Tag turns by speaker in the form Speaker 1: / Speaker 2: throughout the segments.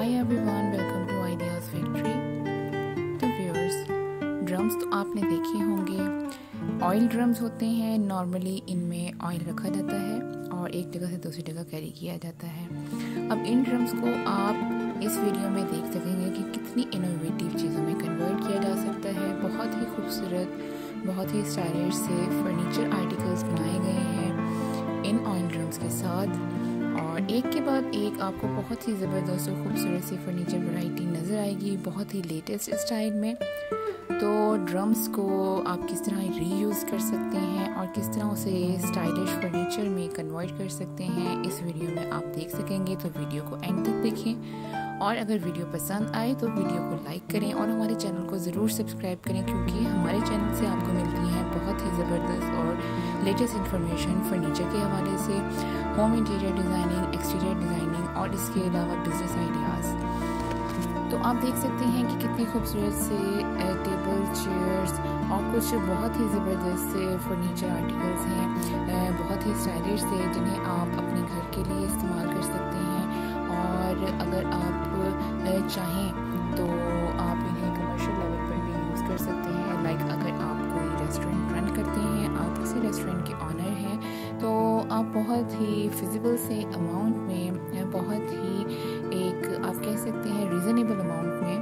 Speaker 1: Hi everyone, welcome to Ideas Factory. तो viewers, drums तो आपने देखे होंगे। ऑयल ड्रम्स होते हैं। नॉर्मली इनमें ऑयल रखा जाता है और एक जगह से दूसरी जगह कैरी किया जाता है। अब इन ड्रम्स को आप इस वीडियो में देख सकेंगे कि कितनी इनोवेटिव चीज़ों में कन्वर्ट किया जा सकता है। बहुत ही खूबसूरत, बहुत ही स्टाइलिश से फर्नीचर आर्टिकल्स बनाए गए हैं इन ऑयल ड्रम्स के साथ, और एक के बाद एक आपको बहुत ही ज़बरदस्त और खूबसूरत सी फर्नीचर वैरायटी नज़र आएगी, बहुत ही लेटेस्ट स्टाइल में। तो ड्रम्स को आप किस तरह रीयूज़ कर सकते हैं और किस तरह उसे स्टाइलिश फर्नीचर में कन्वर्ट कर सकते हैं, इस वीडियो में आप देख सकेंगे। तो वीडियो को एंड तक देखें, और अगर वीडियो पसंद आए तो वीडियो को लाइक करें और हमारे चैनल को ज़रूर सब्सक्राइब करें, क्योंकि हमारे चैनल से आपको मिलती हैं बहुत ही ज़बरदस्त और लेटेस्ट इन्फॉर्मेशन फर्नीचर के हवाले से, home interior designing, exterior designing और इसके अलावा बिजनेस आइडियाज़। तो आप देख सकते हैं कि कितनी खूबसूरत से टेबल, चेयर्स और कुछ बहुत ही ज़बरदस्त से फर्नीचर आर्टिकल्स हैं, बहुत ही स्टाइलिश से, जिन्हें आप अपने घर के लिए इस्तेमाल कर सकते हैं। और अगर आप चाहें तो आप इन्हें कमर्शियल लेवल पर भी यूज़ कर सकते हैं। लाइक अगर आप कोई रेस्टोरेंट रन करते हैं, आप किसी रेस्टोरेंट के ऑनर हैं, तो आप बहुत ही फिजिबल से अमाउंट में, बहुत ही एक आप कह सकते हैं रीज़नेबल अमाउंट में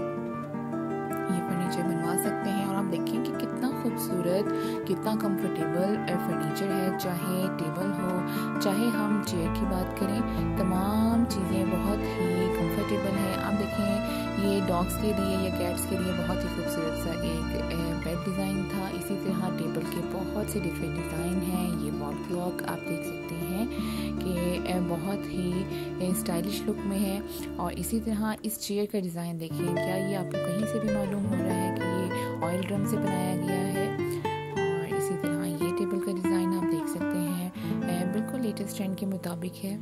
Speaker 1: ये फर्नीचर बनवा सकते हैं। और आप देखें कि कितना खूबसूरत, कितना कंफर्टेबल फर्नीचर है। चाहे टेबल हो, चाहे हम चेयर की बात करें, तमाम चीज़ें बहुत ही कंफर्टेबल हैं। आप देखें, ये डॉग्स के लिए या कैट्स के लिए बहुत ही खूबसूरत सा एक बेड डिज़ाइन था। इसी तरह टेबल के बहुत से डिफरेंट डिज़ाइन हैं। ये वॉल क्लॉक आप देख सकते हैं कि बहुत ही स्टाइलिश लुक में है। और इसी तरह इस चेयर का डिज़ाइन देखिए, क्या ये आपको कहीं से भी मालूम हो रहा है कि ये ऑयल ड्रम से बनाया गया है। और इसी तरह ये टेबल का डिज़ाइन आप देख सकते हैं, बिल्कुल लेटेस्ट ट्रेंड के मुताबिक है।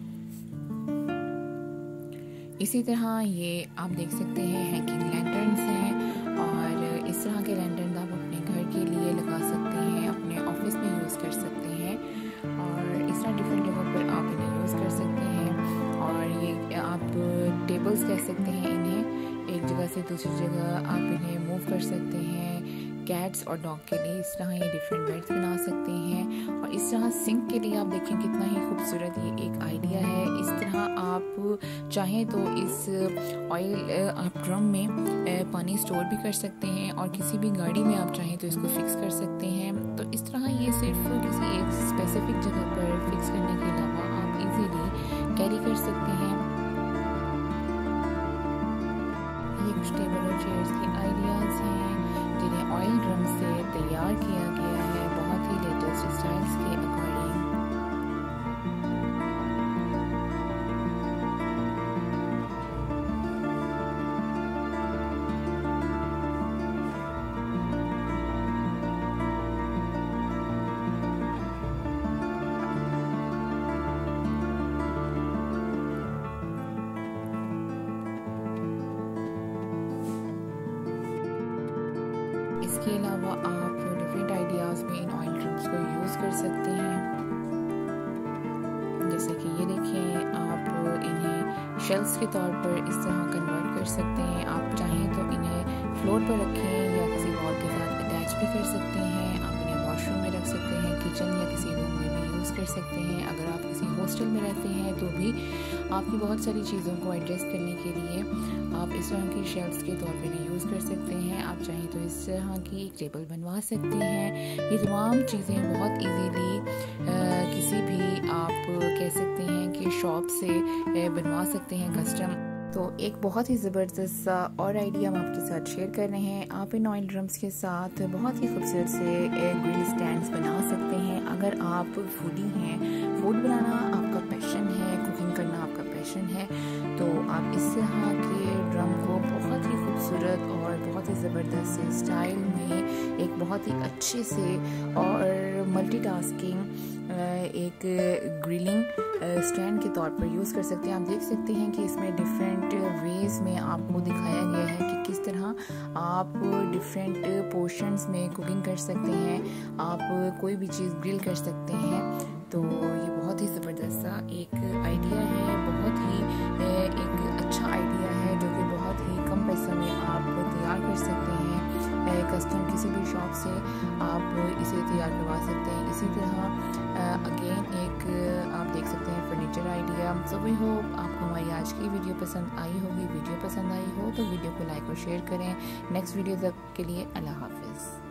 Speaker 1: इसी तरह ये आप देख सकते हैं हैंगिंग लैंटर्न्स हैं, और इस तरह के लैंटर्न आप अपने घर के लिए लगा सकते हैं, अपने ऑफिस में यूज़ कर सकते हैं, और इस तरह डिफरेंट जगहों पर आप इन्हें यूज़ कर सकते हैं। और ये आप टेबल्स कह सकते हैं इन्हें, एक जगह से दूसरी जगह आप इन्हें मूव कर सकते हैं। कैट्स और डॉग के लिए इस तरह ये डिफरेंट बेड्स बना सकते हैं। और इस तरह सिंक के लिए आप देखें कितना ही खूबसूरत ये एक आइडिया है। इस तरह आप चाहें तो इस ऑयल आप ड्रम में पानी स्टोर भी कर सकते हैं, और किसी भी गाड़ी में आप चाहें तो इसको फिक्स कर सकते हैं। तो इस तरह ये सिर्फ किसी एक स्पेसिफिक जगह पर फिक्स करने के अलावा आप इजीली कैरी कर सकते हैं। ये कुछ टेबल और चेयर्स के आइडियाज़ हैं जिन्हें ऑयल ड्रम से तैयार किया गया है, बहुत ही लेटेस्ट स्टाइल्स के अकॉर्डिंग। इसके अलावा आप डिफरेंट आइडियाज़ में इन ऑयल ड्रम्स को यूज़ कर सकते हैं। जैसे कि ये देखें, आप इन्हें शेल्फ्स के तौर पर इस तरह कन्वर्ट कर सकते हैं। आप चाहें तो इन्हें फ्लोर पर रखें या किसी वॉल के साथ अटैच भी कर सकते हैं। आप इन्हें वॉशरूम में रख सकते हैं, किचन या किसी रूम में भी यूज़ कर सकते हैं। अगर आप किसी हॉस्टल में रहते हैं तो भी आपकी बहुत सारी चीज़ों को एडजस्ट करने के लिए आप इस तरह की शेल्फ्स के तौर पे इन्हें यूज़ कर सकते हैं। आप चाहें तो इस तरह की एक टेबल बनवा सकते हैं। ये तमाम चीज़ें बहुत इजीली किसी भी आप कह सकते हैं कि शॉप से बनवा सकते हैं कस्टम। तो एक बहुत ही ज़बरदस्त सा और आइडिया हम आपके साथ शेयर कर रहे हैं। आप इन ऑयल ड्रम्स के साथ बहुत ही खूबसूरत से ग्रिल स्टैंड्स बना सकते हैं। अगर आप फूडी हैं, फूड बनाना आपका पैशन है, कुकिंग करना आपका पैशन है, तो आप इस तरह के ड्रम को बहुत ही खूबसूरत और बहुत ही ज़बरदस्त से स्टाइल में एक बहुत ही अच्छे से और मल्टीटास्किंग एक ग्रिलिंग स्टैंड के तौर पर यूज़ कर सकते हैं। आप देख सकते हैं कि इसमें डिफरेंट वेज में आपको दिखाया गया है कि किस तरह आप डिफरेंट पोर्शंस में कुकिंग कर सकते हैं, आप कोई भी चीज़ ग्रिल कर सकते हैं। तो ये बहुत ही ज़बरदस्त सा एक आइडिया है, बहुत ही एक अच्छा आइडिया है जो किसी भी शॉप से आप इसे तैयार करवा सकते हैं। इसी तरह अगेन एक आप देख सकते हैं furniture idea. So we hope आपको हमारी आज की वीडियो पसंद आई होगी। वीडियो पसंद आई हो तो वीडियो को लाइक और शेयर करें। नेक्स्ट वीडियो तक के लिए अल्लाह हाफिज़।